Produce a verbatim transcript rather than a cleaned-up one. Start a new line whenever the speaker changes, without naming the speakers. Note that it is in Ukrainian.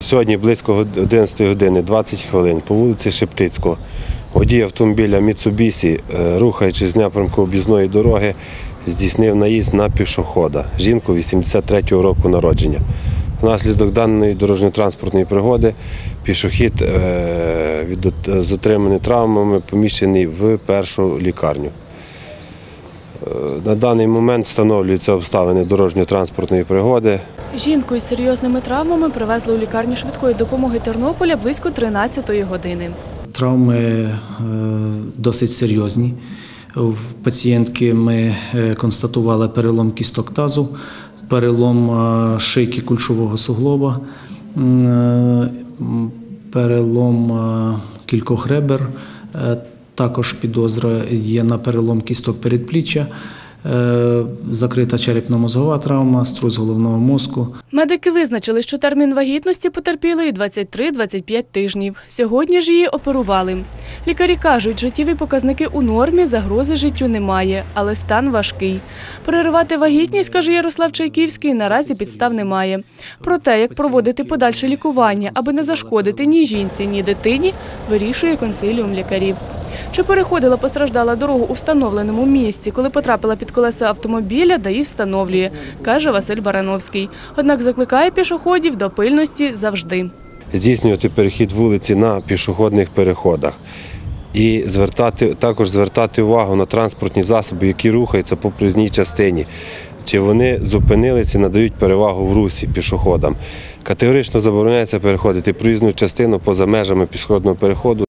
Сьогодні близько одинадцятої години двадцять хвилин по вулиці Шептицького водій автомобіля Mitsubishi, рухаючись з напрямку об'їзної дороги, здійснив наїзд на пішохода, жінку вісімдесят третього року народження. Внаслідок даної дорожньо-транспортної пригоди пішохід з отриманими травмами поміщений в першу лікарню. На даний момент встановлюються обставини дорожньо-транспортної пригоди.
Жінку із серйозними травмами привезли у лікарню швидкої допомоги Тернополя близько тринадцятої години.
Травми досить серйозні. В пацієнтки ми констатували перелом кісток тазу, перелом шийки кульшового суглоба, перелом кількох ребер, також підозра є на перелом кісток передпліччя, закрита черепно-мозгова травма, струс головного мозку.
Медики визначили, що термін вагітності потерпілої двадцять три - двадцять п'ять тижнів. Сьогодні ж її оперували. Лікарі кажуть, життєві показники у нормі, загрози життю немає, але стан важкий. Переривати вагітність, каже Ярослав Чайківський, наразі підстав немає. Про те, як проводити подальше лікування, аби не зашкодити ні жінці, ні дитині, вирішує консиліум лікарів. Чи переходила постраждала дорогу у встановленому місці, коли потрапила під колеса автомобіля, ДАІ встановлює, каже Василь Барановський. Однак закликає пішоходів до пильності завжди.
Здійснювати перехід вулиці на пішохідних переходах і звертати, також звертати увагу на транспортні засоби, які рухаються по проїзній частині. Чи вони зупинилися і надають перевагу в русі пішоходам. Категорично забороняється переходити проїзну частину поза межами пішохідного переходу.